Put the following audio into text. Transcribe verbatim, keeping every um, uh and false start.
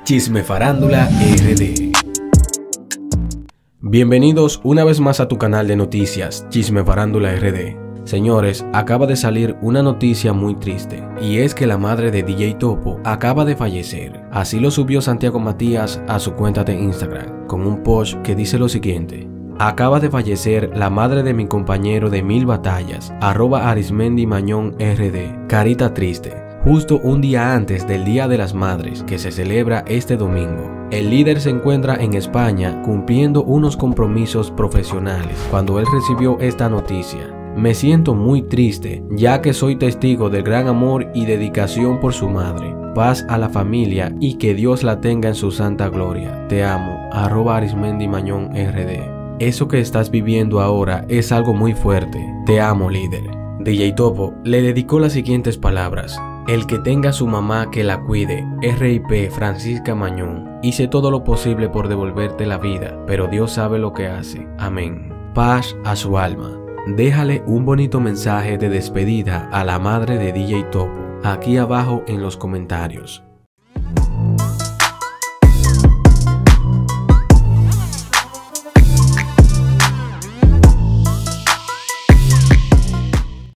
Chisme Farándula R D. Bienvenidos una vez más a tu canal de noticias, Chisme Farándula R D. Señores, acaba de salir una noticia muy triste, y es que la madre de D J Topo acaba de fallecer. Así lo subió Santiago Matías a su cuenta de Instagram, con un post que dice lo siguiente: acaba de fallecer la madre de mi compañero de mil batallas, arroba Arismendi Mañón R D, carita triste. Justo un día antes del Día de las Madres, que se celebra este domingo. El líder se encuentra en España cumpliendo unos compromisos profesionales cuando él recibió esta noticia. Me siento muy triste, ya que soy testigo del gran amor y dedicación por su madre. Paz a la familia y que Dios la tenga en su santa gloria. Te amo, arroba Arismendi Mañón R D. Eso que estás viviendo ahora es algo muy fuerte. Te amo, líder. D J Topo le dedicó las siguientes palabras: el que tenga a su mamá que la cuide, R I P Francisca Mañón. Hice todo lo posible por devolverte la vida, pero Dios sabe lo que hace. Amén. Paz a su alma. Déjale un bonito mensaje de despedida a la madre de D J Topo aquí abajo en los comentarios.